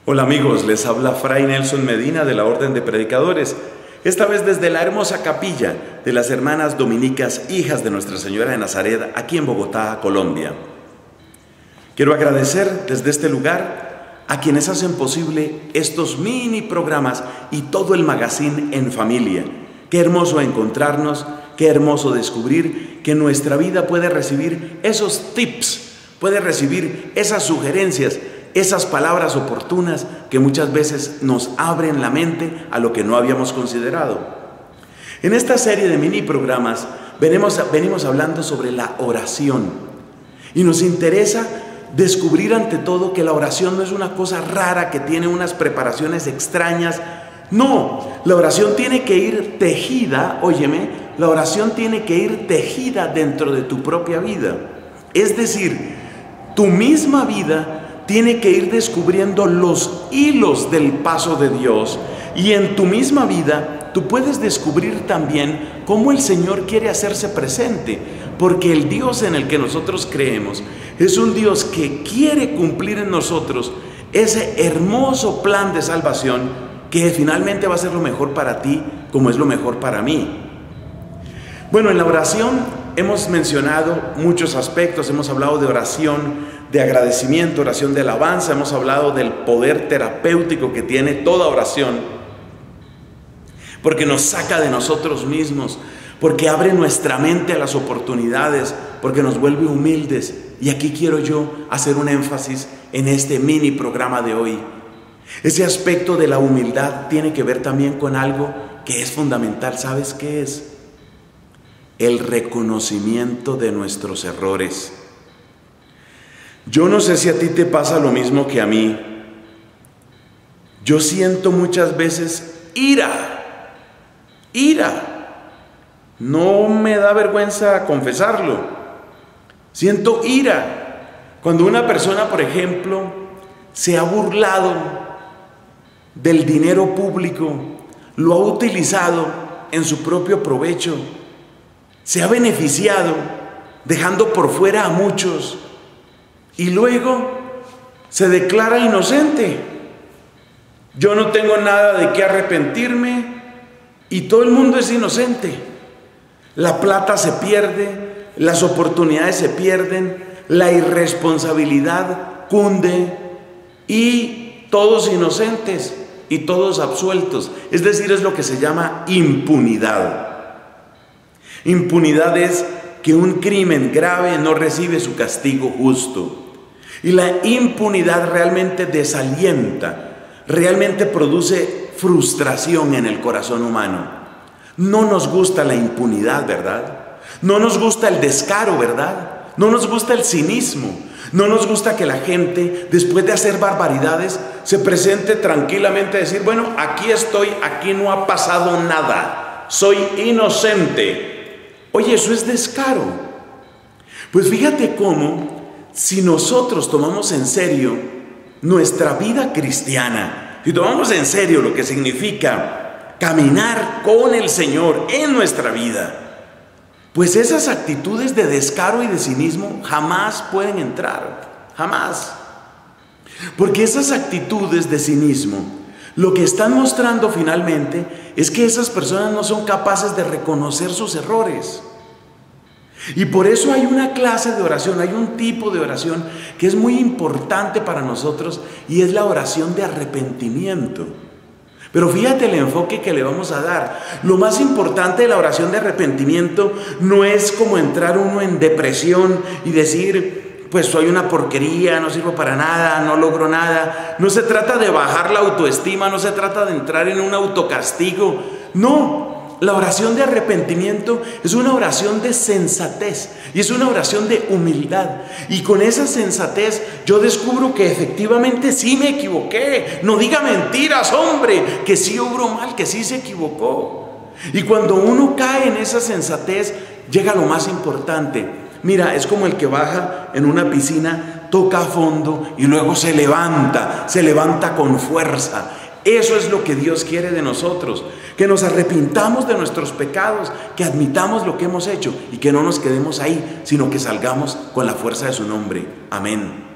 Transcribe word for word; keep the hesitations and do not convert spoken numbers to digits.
Hola amigos, les habla Fray Nelson Medina de la Orden de Predicadores, esta vez desde la hermosa capilla de las hermanas dominicas, hijas de Nuestra Señora de Nazaret, aquí en Bogotá, Colombia. Quiero agradecer desde este lugar a quienes hacen posible estos mini programas y todo el magazine en familia. Qué hermoso encontrarnos, qué hermoso descubrir que nuestra vida puede recibir esos tips, puede recibir esas sugerencias, esas palabras oportunas que muchas veces nos abren la mente a lo que no habíamos considerado. En esta serie de mini programas venimos, venimos hablando sobre la oración y nos interesa descubrir ante todo que la oración no es una cosa rara que tiene unas preparaciones extrañas. No, la oración tiene que ir tejida, óyeme, la oración tiene que ir tejida dentro de tu propia vida. Es decir, tu misma vida tiene que ir descubriendo los hilos del paso de Dios, y en tu misma vida tú puedes descubrir también cómo el Señor quiere hacerse presente, porque el Dios en el que nosotros creemos es un Dios que quiere cumplir en nosotros ese hermoso plan de salvación que finalmente va a ser lo mejor para ti como es lo mejor para mí. Bueno, en la oración hemos mencionado muchos aspectos, hemos hablado de oración de agradecimiento, oración de alabanza, hemos hablado del poder terapéutico que tiene toda oración, porque nos saca de nosotros mismos, porque abre nuestra mente a las oportunidades, porque nos vuelve humildes. Y aquí quiero yo hacer un énfasis en este mini programa de hoy. Ese aspecto de la humildad tiene que ver también con algo que es fundamental. ¿Sabes qué es? El reconocimiento de nuestros errores. Yo no sé si a ti te pasa lo mismo que a mí. Yo siento muchas veces ira, ira. No me da vergüenza confesarlo. Siento ira cuando una persona, por ejemplo, se ha burlado del dinero público, lo ha utilizado en su propio provecho, se ha beneficiado, dejando por fuera a muchos, y luego se declara inocente. Yo no tengo nada de qué arrepentirme y todo el mundo es inocente. La plata se pierde, las oportunidades se pierden, la irresponsabilidad cunde y todos inocentes y todos absueltos. Es decir, es lo que se llama impunidad. Impunidad es que un crimen grave no recibe su castigo justo. Y la impunidad realmente desalienta, realmente produce frustración en el corazón humano. No nos gusta la impunidad, ¿verdad? No nos gusta el descaro, ¿verdad? No nos gusta el cinismo. No nos gusta que la gente, después de hacer barbaridades, se presente tranquilamente a decir, bueno, aquí estoy, aquí no ha pasado nada, soy inocente. Oye, eso es descaro. Pues fíjate cómo, si nosotros tomamos en serio nuestra vida cristiana, si tomamos en serio lo que significa caminar con el Señor en nuestra vida, pues esas actitudes de descaro y de cinismo jamás pueden entrar, jamás. Porque esas actitudes de cinismo, lo que están mostrando finalmente es que esas personas no son capaces de reconocer sus errores. Y por eso hay una clase de oración, hay un tipo de oración que es muy importante para nosotros, y es la oración de arrepentimiento. Pero fíjate el enfoque que le vamos a dar. Lo más importante de la oración de arrepentimiento no es como entrar uno en depresión y decir, pues soy una porquería, no sirvo para nada, no logro nada. No se trata de bajar la autoestima, no se trata de entrar en un autocastigo. No. La oración de arrepentimiento es una oración de sensatez y es una oración de humildad. Y con esa sensatez yo descubro que efectivamente sí me equivoqué. No diga mentiras, hombre, que sí obró mal, que sí se equivocó. Y cuando uno cae en esa sensatez, llega lo más importante. Mira, es como el que baja en una piscina, toca a fondo y luego se levanta, se levanta con fuerza. Eso es lo que Dios quiere de nosotros, que nos arrepintamos de nuestros pecados, que admitamos lo que hemos hecho y que no nos quedemos ahí, sino que salgamos con la fuerza de su nombre. Amén.